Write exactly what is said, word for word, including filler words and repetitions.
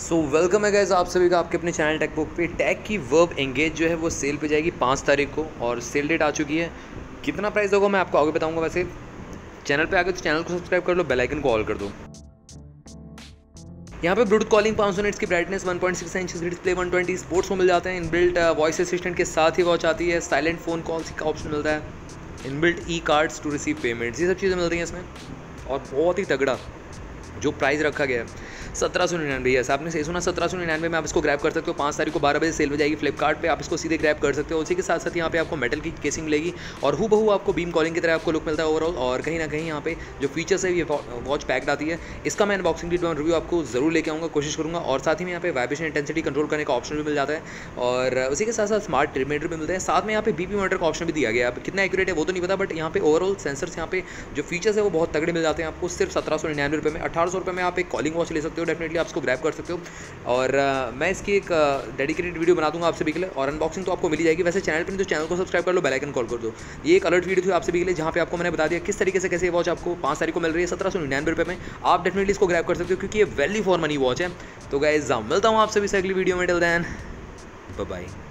So welcome है guys आप सभी का आपके अपने चैनल टेक बुक पे। टैग की वर्ब एंगेज जो है वो सेल पे जाएगी पाँच तारीख को और सेल डेट आ चुकी है। कितना प्राइस होगा मैं आपको आगे बताऊंगा। वैसे चैनल पे आगे तो चैनल को सब्सक्राइब कर लो, बेल आइकन को ऑल कर दो। यहाँ पे ब्लूटूथ कॉलिंग पाँच सौ निट्स की brightness one point six inch display one twenty sports को मिल जाते हैं। इनबिल्ट वॉइस असिस्टेंट के साथ ही वॉच आती है। साइलेंट फ़ोन कॉल्स का ऑप्शन मिलता है। Inbuilt e cards to receive payments, ये सब चीज़ें मिल रही हैं इसमें। और बहुत ही तगड़ा जो प्राइस रखा गया है सत्रह सौ निन्यानवे। यस, आपने सही सुना, सत्रह सौ निन्यानवे में आप इसको ग्रैब कर सकते हो। पाँच तारीख को बारह बजे सेल में जाएगी फ्लिपकार्ट पे, आप इसको सीधे ग्रैब कर सकते हो। उसी के साथ साथ यहाँ पे आपको मेटल की केसिंग मिलेगी और हु बहू आपको बीम कॉलिंग की तरह आपको लुक मिलता है ओवरऑल। और कहीं ना कहीं यहाँ पे जो फीचर्स है ये वॉच पैक्ड आती है। इसका मैं अनबॉक्सिंग रिव्यू आपको जरूर लेके आऊँगा, कोशिश करूँगा। और साथ ही में यहाँ पे वाइब्रेशन इंटेंसिटी कंट्रोल करने का ऑप्शन भी मिल जाता है और उसी के साथ साथ स्मार्ट ट्रिमीटर भी मिलते हैं। साथ में यहाँ पे बीपी मॉनिटर का ऑप्शन भी दिया गया है। कितना एक्यूरेट है वो तो नहीं पता, बट यहाँ पे ओवरऑल सेंसर्स यहाँ पे जो फीचर्स है वो बहुत तगड़े मिल जाते हैं आपको सिर्फ सत्रह सौ निन्यानवे रुपये में। अठारह सौ रुपये में आप एक कॉलिंग वॉच ले सकते हो, डेफिनेटली आप इसको ग्रैब कर सकते हो। और uh, मैं इसकी एक डेडिकेटेड वीडियो बना दूंगा आप सभी के लिए और अनबॉक्सिंग तो आपको मिल जाएगी। वैसे चैनल पर तो चैनल को सब्सक्राइब कर लो, बेल आइकन कॉल कर दो। ये एक अलर्ट वीडियो थी आप सभी के लिए जहाँ पे आपको मैंने बता दिया किस तरीके से कैसे वॉच आपको पाँच तारीख को मिल रही है सत्रह सौ निन्यानवे रुपये में। आप डेफिनेटली इसको ग्रैब कर सकते हो क्योंकि ये वैल्यू फॉर मनी वॉच है। तो गाइस मिलता हूँ आप सभी से अगली वीडियो में। Till then bye bye.